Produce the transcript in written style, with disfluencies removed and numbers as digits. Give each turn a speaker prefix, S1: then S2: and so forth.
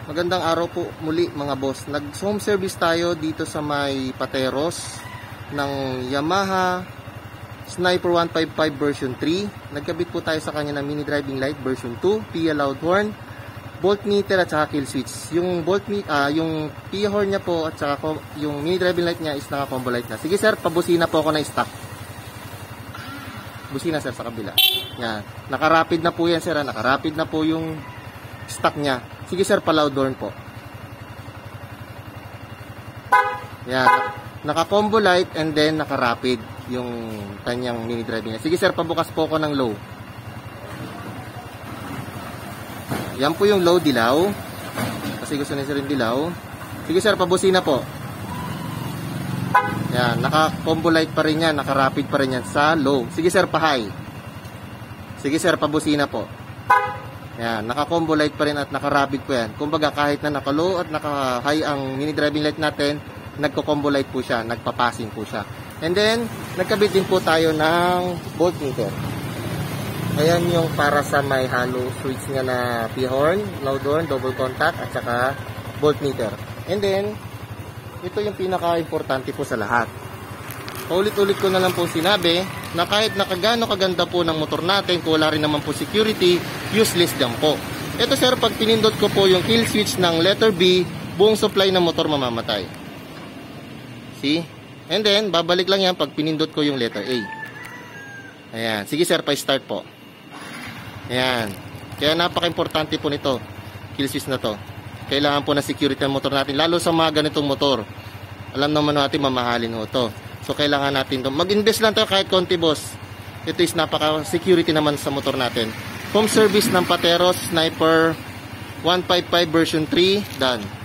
S1: Magandang araw po muli mga boss. Nag-home service tayo dito sa may pateros ng Yamaha Sniper 155 version 3. Nagkabit po tayo sa kanya ng mini driving light version 2, PIA loud horn, voltmeter at saka kill switch. Yung yung PIA horn niya po at saka yung mini driving light niya is naka-combo light na. Sige sir, pabusina po ako na stock. Busina sir sa kabila. Yan. Naka-rapid na po yan sir. Naka-rapid na po yung stock niya. Sige sir, pa-loud horn po. Yan. Naka-combo light and then naka-rapid yung kanyang mini driving niya. Sige sir, pabukas po ako ng low. Yan po yung low dilaw. Kasi gusto niya sir yung dilaw. Sige sir, pabusina po. Yan, naka-combo light pa rin yan, naka-rapid pa rin yan sa low. Sige sir, pa-high. Sige sir, pabusina po. Yan, naka-combo light pa rin at naka-rapid po yan. Kumbaga kahit na naka-low at naka-high ang mini driving light natin, nagko-combo light po siya, nagpa-passing po siya. And then, nagkabit din po tayo ng voltmeter. Ayan yung para sa may hollow switch nga na P-horn, loud horn, double contact at saka voltmeter. And then, ito yung pinaka-importante po sa lahat. Paulit-ulit ko na lang po sinabi na kahit nakagano kaganda po ng motor natin, kung wala rin naman po security, useless din po. Ito sir, pag pinindot ko po yung kill switch ng letter B, buong supply ng motor mamamatay. See? And then, babalik lang yan pag pinindot ko yung letter A. Ayan. Sige sir, pa-start po. Ayan. Kaya napaka-importante po nito, kill switch na to. Kailangan po na security ng motor natin, lalo sa mga ganitong motor. Alam naman natin, mamahalin ho ito. So, kailangan natin ito. Mag-invest lang tayo kahit konti, boss. Ito is napaka-security naman sa motor natin. Home service ng Pateros Sniper 155 version 3, done.